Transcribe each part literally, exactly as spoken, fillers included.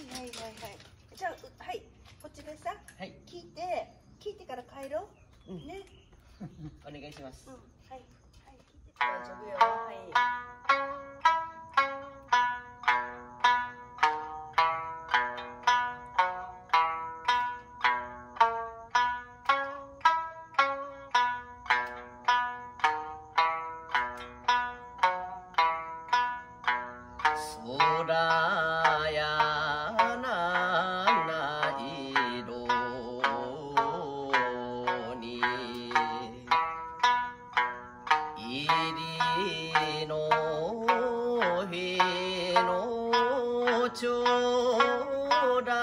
はいはい。じゃあ、はい、こっちでさ、はい、聞いて、聞いてから帰ろう。うん、ね。 お願いします。 うん、はい、はい、聞いて。大丈夫よ。はい。 空や七色に入りの日の長だ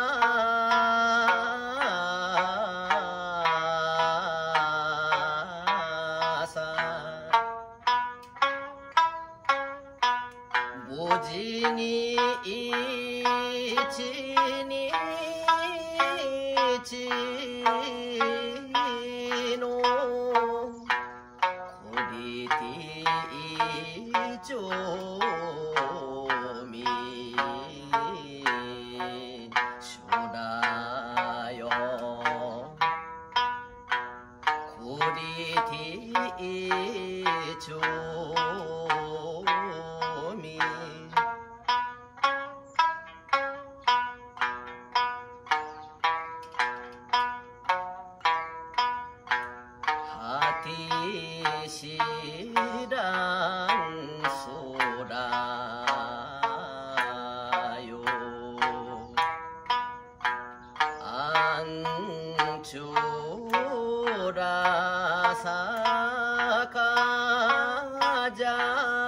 さ無事に一日のクリティ町民初だよクリティ町民知らん空よ安長らさかじゃ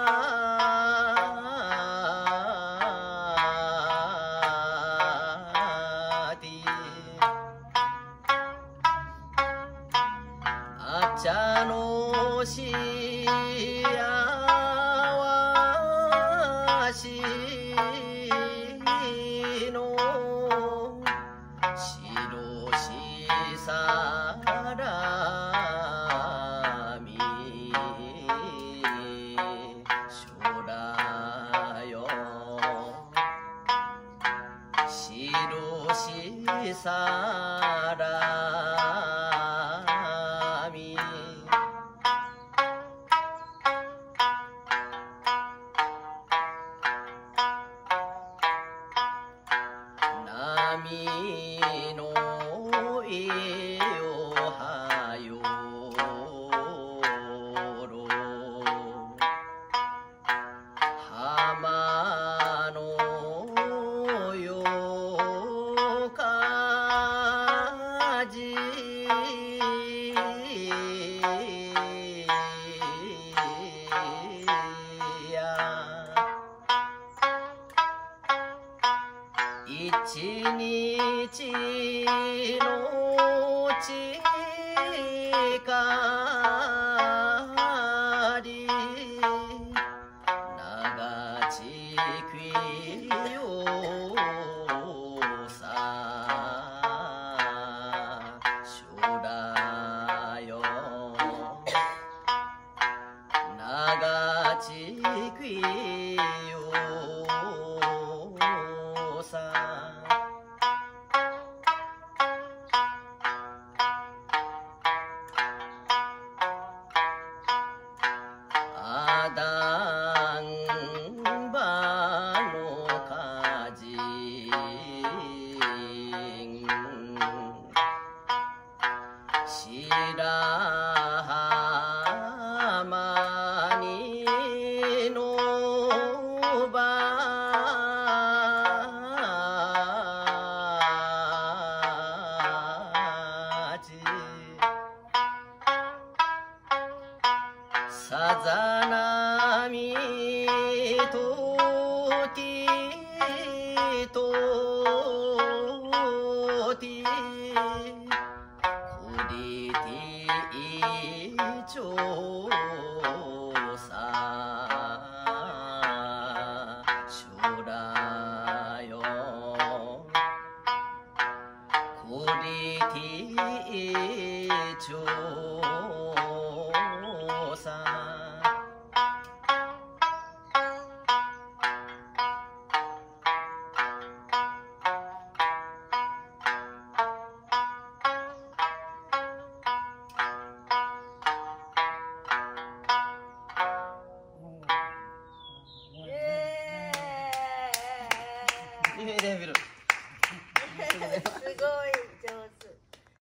あちゃのしやわしの白しさらみ初だよ白しさらみ波の家をはよろ浜のよかじや一日のちかり長ちくよさ初だよ長ちくよさあだんばのかじ白浜にのばさざ波とてとてくりてちょうさ初だよくりてちょうさレベル